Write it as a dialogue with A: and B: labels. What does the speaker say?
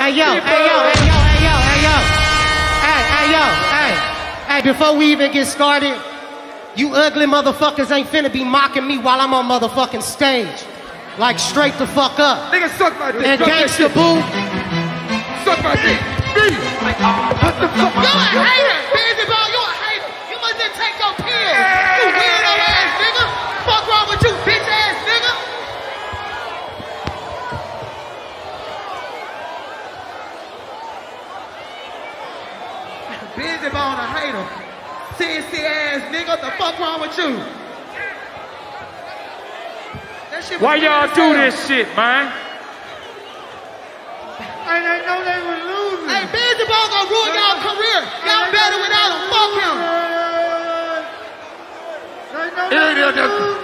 A: Hey, before we even get started, you ugly motherfuckers ain't finna be mocking me while I'm on motherfucking stage. Like, straight the fuck up.
B: Nigga, suck my dick.
A: And gangsta boo.
B: Suck my dick. Like, what the fuck?
A: You a hater, Bizzy Ball, you a hater. You must have take your pills. You weirdo ass nigga. Fuck wrong with you, bitch ass nigga.
B: Bizzy Ball, a hater. Sissy ass nigga, what the fuck wrong with you?
C: Why y'all do this shit, man?
B: I didn't know they were losing.
A: Hey, Bizzy Ball gonna ruin y'all career. Y'all better without him. Fuck him.
B: They know they were losing.